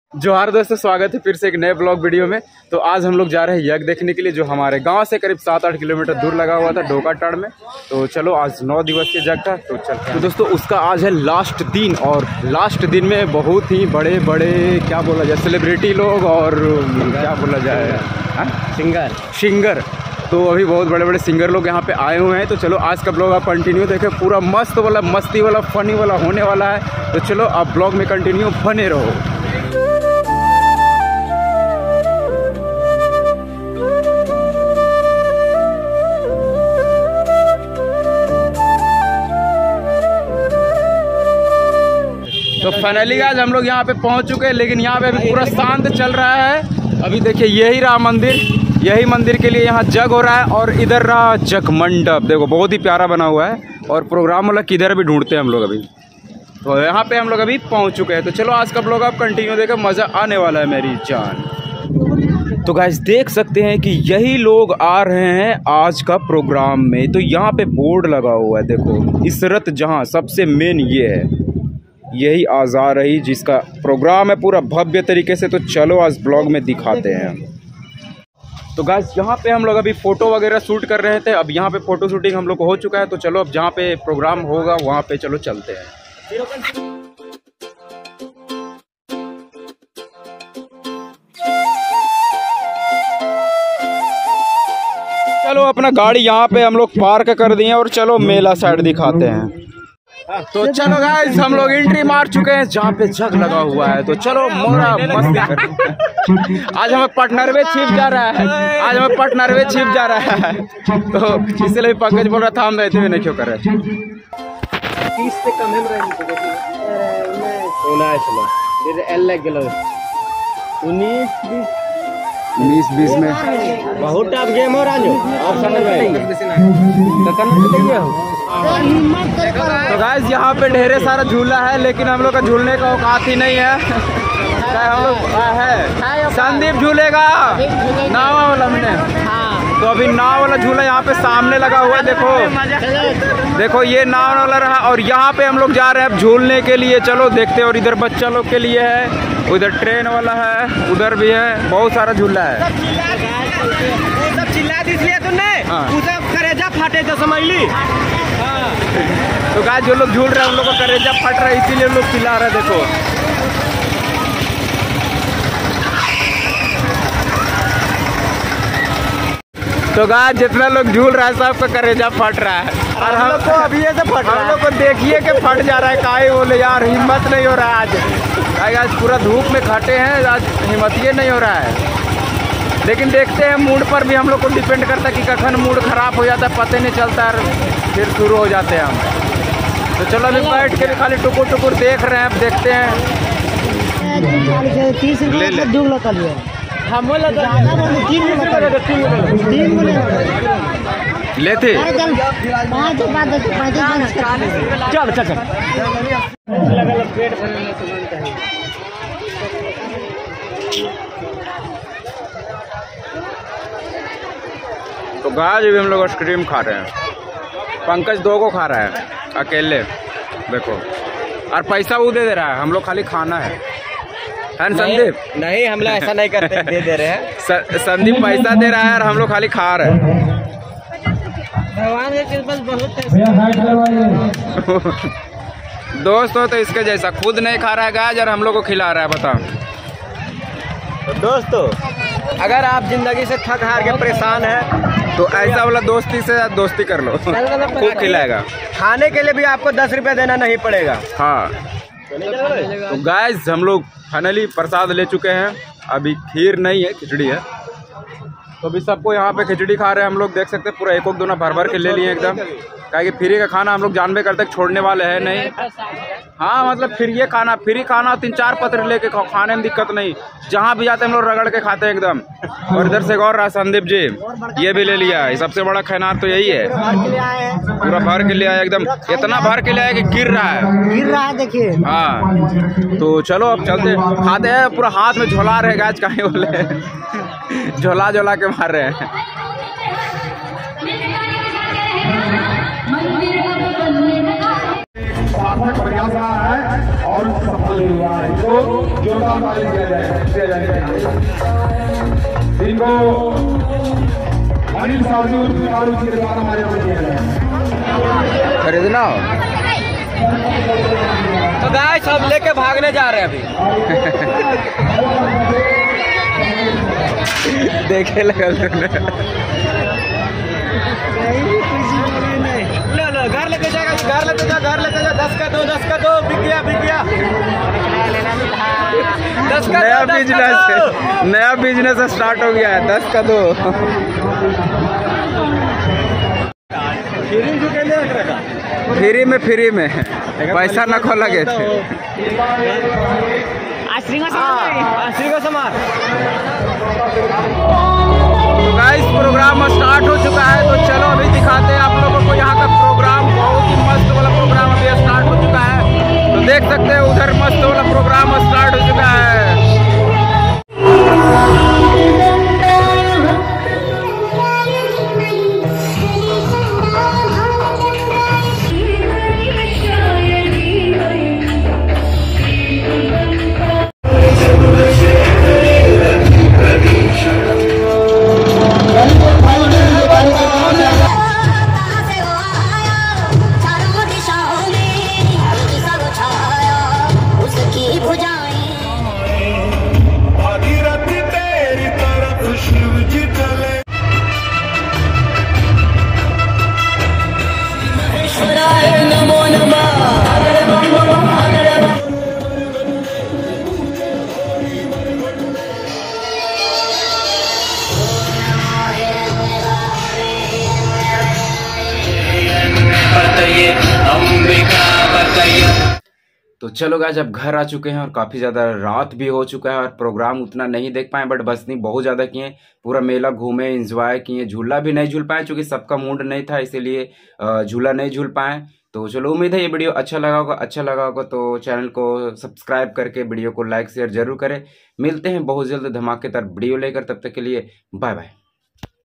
जोहार दोस्तों, स्वागत है फिर से एक नए ब्लॉग वीडियो में। तो आज हम लोग जा रहे हैं यज्ञ देखने के लिए, जो हमारे गांव से करीब 7-8 किलोमीटर दूर लगा हुआ था, ढोकाटाड़ में। तो चलो, आज 9 दिवसीय यज्ञ था, तो चलते हैं। तो दोस्तों, उसका आज है लास्ट दिन, और लास्ट दिन में बहुत ही बड़े बड़े क्या बोला जाए सेलिब्रिटी लोग और क्या बोला जाए सिंगर। तो अभी बहुत बड़े बड़े सिंगर लोग यहाँ पे आए हुए हैं। तो चलो, आज का ब्लॉग आप कंटिन्यू देखें, पूरा मस्त वाला, मस्ती वाला, फनी वाला होने वाला है। तो चलो, आप ब्लॉग में कंटिन्यू बने रहो। तो फाइनली आज हम लोग यहाँ पे पहुँच चुके हैं, लेकिन यहाँ पे अभी पूरा शांत चल रहा है। अभी देखिए, यही रहा मंदिर, यही मंदिर के लिए यहाँ जग हो रहा है, और इधर रहा जग मंडप। देखो, बहुत ही प्यारा बना हुआ है, और प्रोग्राम वाला किधर भी ढूंढते हैं हम लोग अभी। तो यहाँ पे हम लोग अभी पहुँच चुके हैं। तो चलो, आज का ब्लॉग आप कंटिन्यू देखो, मज़ा आने वाला है मेरी जान। तो गाइस, देख सकते हैं कि यही लोग आ रहे हैं आज का प्रोग्राम में। तो यहाँ पे बोर्ड लगा हुआ है, देखो, इशरत जहाँ, सबसे मेन ये है, यही आज आ रही, जिसका प्रोग्राम है पूरा भव्य तरीके से। तो चलो, आज ब्लॉग में दिखाते हैं। तो गाइस, यहाँ पे हम लोग अभी फ़ोटो वगैरह शूट कर रहे थे। अब यहाँ पे फ़ोटो शूटिंग हम लोग को हो चुका है। तो चलो, अब जहाँ पे प्रोग्राम होगा वहाँ पे चलो चलते हैं। चलो, अपना गाड़ी यहाँ पे हम लोग पार्क कर दिए, और चलो मेला साइड दिखाते हैं। तो चलो गाइस, हम लोग एंट्री मार चुके हैं जहाँ पे जग लगा हुआ है। तो चलो, मोरा मस्ती करें। आज हमें पार्टनर में छिप जा रहा है, तो इसलिए पंकज बोल रहा था हम रहते हुए नहीं क्यों कर रहे। 30 से कम है 19-20 में बहुत टफ गेम हो रहा तो गाइस, यहाँ पे ढेरे सारा झूला है, लेकिन हम लोग का झूलने का औकात ही नहीं है। हम लोग है संदीप झूलेगा नाव वाला हमने। तो अभी नाव वाला झूला यहाँ पे सामने लगा हुआ है, देखो ये नाव वाला रहा, और यहाँ पे हम लोग जा रहे हैं अब झूलने के लिए। चलो देखते हैं। और इधर बच्चा लोग के लिए है, उधर ट्रेन वाला है, उधर भी है, बहुत सारा झूला है। सब चिल्ला दिए तुमने, करेजा फाटे तो समझ ली। तो गाइस, जो लोग झूल रहे हैं उन लोग का करेजा फट रहा है, इसीलिए लोग चिल्ला रहे हैं। देखो, तो गाइस, जितना लोग झूल रहा है सबका करेजा फट रहा है, और हम लोग को अभी ये फट रहा है। हम लोग को देखिए कि फट जा रहा है। काहे बोले यार, हिम्मत नहीं हो रहा है आज पूरा धूप में खटे हैं, आज हिम्मत ये नहीं हो रहा है। लेकिन देखते हैं, मूड पर भी हम लोग को डिपेंड करता है कि कखन मूड खराब हो जाता है, पता नहीं चलता है, फिर शुरू हो जाते हैं हम। तो चलो, अभी बैठ के भी खाली टुकुर टुकुर देख रहे हैं, अब देखते हैं। ले ले लेते चल चल चल। तो गाइस, अभी हम लोग आइसक्रीम खा रहे हैं। पंकज 2 को खा रहा है अकेले, देखो, और पैसा वो दे रहा है, हम लोग खाली खाना है संदीप। नहीं, हम लोग ऐसा नहीं करते, दे रहे हैं। संदीप पैसा दे रहा है और हम लोग खाली खा रहे हैं। भगवान के कृपा बहुत दोस्त हो तो इसके जैसा, खुद नहीं खा रहा है गाइस, और हम लोग को खिला रहा है। बताओ तो दोस्तों, अगर आप जिंदगी से थक हार के परेशान हैं, तो ऐसा वाला दोस्ती से दोस्ती कर लो, खूब खिलाएगा। खाने के लिए भी आपको 10 रुपये देना नहीं पड़ेगा। हाँ, तो गाइस, हम लोग फाइनली प्रसाद ले चुके हैं। अभी खीर नहीं है, खिचड़ी है। तो अभी सबको यहाँ पे खिचड़ी खा रहे हैं हम लोग, देख सकते हैं। पूरा एक दोना भर भर के ले लिए एकदम, क्या फ्री का खाना हम लोग जानबे करते छोड़ने वाले हैं नहीं। हाँ, मतलब फ्री खाना 3-4 पत्र लेके खाने में दिक्कत नहीं, जहाँ भी जाते हैं हम लोग रगड़ के खाते हैं एकदम। और इधर से और रहा संदीप जी, ये भी ले लिया है। सबसे बड़ा खैनार तो यही है, पूरा भर के लिया है एकदम, इतना भर के लिया है कि गिर रहा है, देखिए। हाँ, तो चलो अब चलते खाते हैं। पूरा हाथ में झोला रहे गाज, काहे बोले झोला झोला के मार रहे हैं। सार्थक प्रयास रहा है और सफल खरीदना हो तो गाइस सब लेके भागने जा रहे हैं अभी। देखे लगा लो घर लेके जाएगा, घर लेके जा, घर लेके जा। 10 का दो, 10 का दो, बिक गया, बिक गया। 10 का नया दो, 10 का बिजनेस, दो। नया बिजनेस स्टार्ट हो गया है। 10 का दो। फ्री में पैसा न खो लगे थे। तो गाइस प्रोग्राम स्टार्ट हो चुका है, तो चलो अभी दिखाते हैं आप लोगों को यहाँ का प्रोग्राम। बहुत ही मस्त वाला प्रोग्राम अभी स्टार्ट हो चुका है। तो देख सकते हैं उधर मस्त वाला प्रोग्राम स्टार्ट हो चुका है। तो चलो गाइस अब घर आ चुके हैं और काफ़ी ज़्यादा रात भी हो चुका है और प्रोग्राम उतना नहीं देख पाए, बट बस नहीं बहुत ज़्यादा किए। पूरा मेला घूमे, एंजॉय किए, झूला भी नहीं झूल पाए क्योंकि सबका मूड नहीं था, इसीलिए झूला नहीं झूल पाए। तो चलो उम्मीद है ये वीडियो अच्छा लगा होगा तो चैनल को सब्सक्राइब करके वीडियो को लाइक शेयर जरूर करें। मिलते हैं बहुत जल्द धमाकेदार वीडियो लेकर, तब तक के लिए बाय बाय।